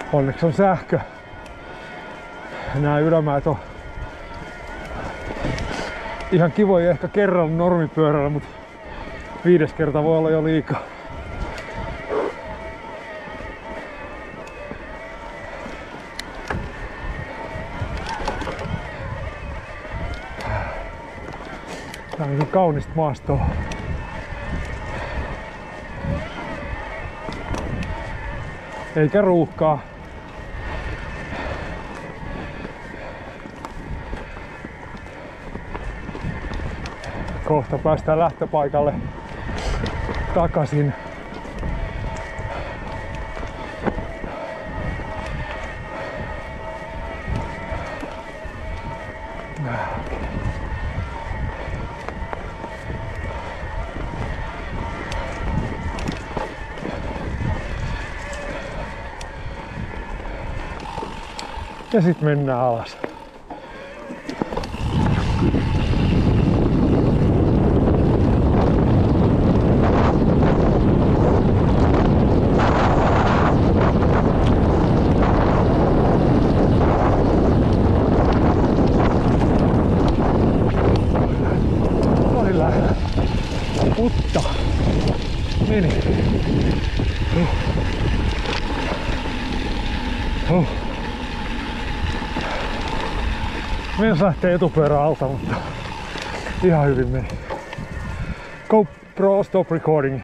Onneksi on sähkö. Nää ylämäet on ihan kivoja ehkä kerran normipyörällä, mutta 5. kerta voi olla jo liikaa. Tää on niin kaunista maastoa. Eikä ruuhkaa. Kohta päästään lähtöpaikalle takaisin. Ja sit mennään alas. Oli lähellä. Mutta meni. Meidän lähtee etupyörä alta, mutta ihan hyvin meni. GoPro stop recording.